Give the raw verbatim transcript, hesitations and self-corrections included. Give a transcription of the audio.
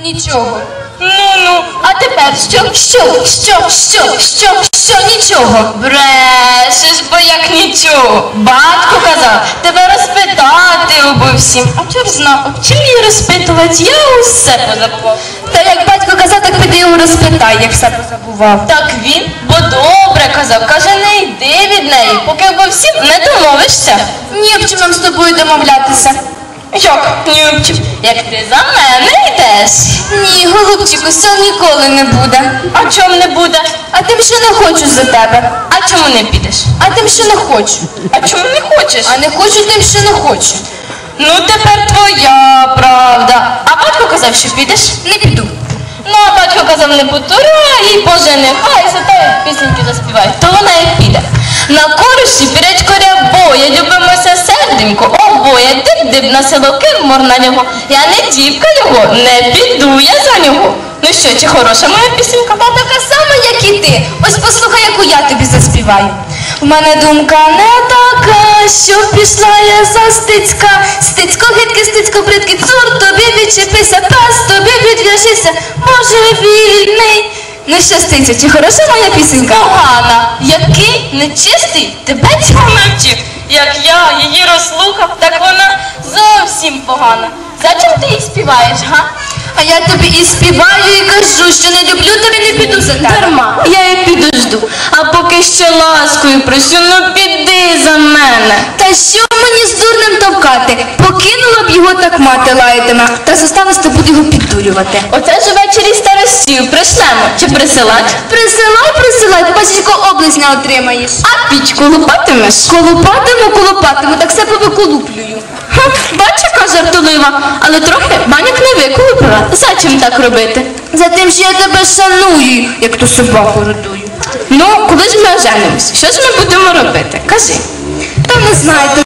Нічого. Ну-ну, а тепер що? Що? Що? Що? Що? Що? Нічого. Брешеш, бо як нічого. Батько казав, тебе розпитати обо всім. А чор знав, чим її розпитувати? Я усе позабував. Та як батько казав, так піди його розпитай, як все позабував. Так він, бо добре казав, каже, не йди від неї, поки обо всім не домовишся. Ні, в чому нам з тобою домовлятися? Як? Нюбчик, як ти за мене йдеш? Ні, голубчику, цього ніколи не буде. А чом не буде? А тим, що не хочу за тебе. А чому не підеш? А тим, що не хочу. А чому не хочеш? А не хочу тим, що не хочу. Ну тепер твоя правда. А батько казав, що підеш? Не піду. Ну, а батько казав, не потурай, їй Боже, нехай зате пісеньки заспівають, то вона і піде. На кориші пірять коря боя, любимося серденько, обоє, диб-диб на село кимор на нього. Я не дівка його, не піду я за нього. Ну що, чи хороша моя пісенька? Та така сама, як і ти. Ось послухай, яку я тобі заспіваю. В мене думка не така, що пішла я за Стицька. Стицько гидкий, Стицько бридкий, цур тобі відчепися, пес тобі відв'яжися, може вільний. Ну що, Стицю, чи хороша моя пісенька? Погана, який нечистий тебе цього навчив. Як я її розслухав, так вона зовсім погана. Зачем ти її співаєш, га? А я тобі і співаю, і кажу, що не люблю тебе, не піду за тебе. Дарма, я її підожду. А поки ще ласкою прошу, ну піди за мене. Та що мені з дурним товкати? Покинула б його, так мати лаятиме, та зосталось, то буду його піддурювати. Оце ж ввечері старостів пришлемо. Чи присилать? Присилай, присилай, бачечко, облизня отримаєш. А пічку лупатимеш? Колупатиму, колупатиму, так все повиколуплюю. Ха, бач, яка жартолива, але трохи баняк не виколупила. Зачем так робити? За тим, що я тебе шаную, як ту собаку родую. Ну, коли ж ми оженимось? Що ж ми будемо робити? Кажи. Та не знаю.